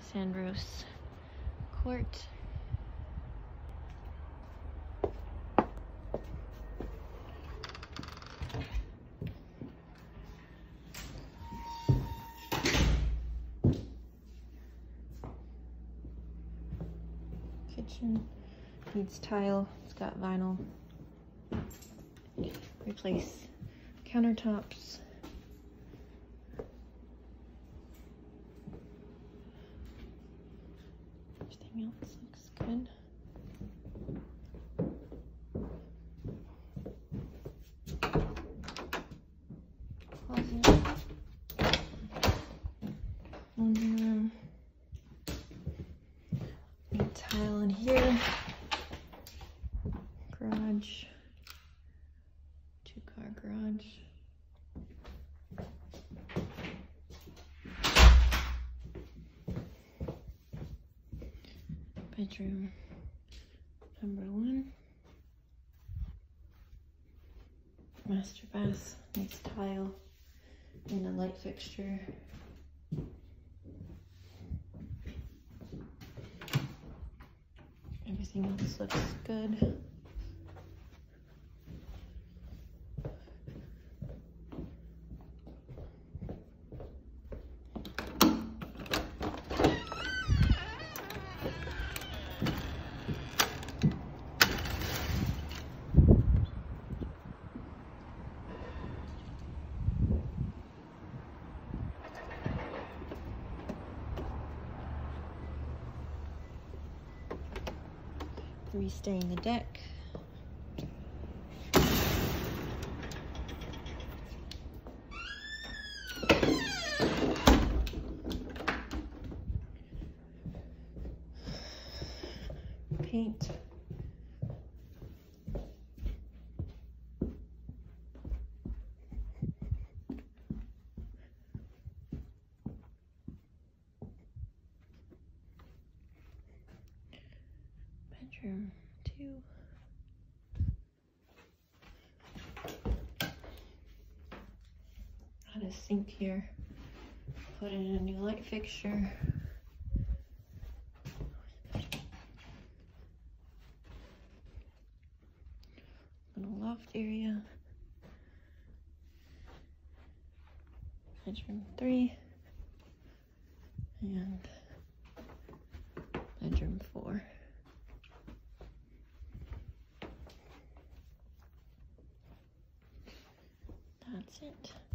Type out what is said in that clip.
Sandros Court. Kitchen needs tile. It's got vinyl. Replace countertops. Everything else looks good. Closet. Laundry room. Need tile in here. Garage. 2-car garage. Bedroom number 1. Master bath needs tile and a light fixture. Everything else looks good. Restain the deck. Paint. Bedroom 2. Add a sink here. Put in a new light fixture. Little loft area. Bedroom 3. And bedroom 4. That's it.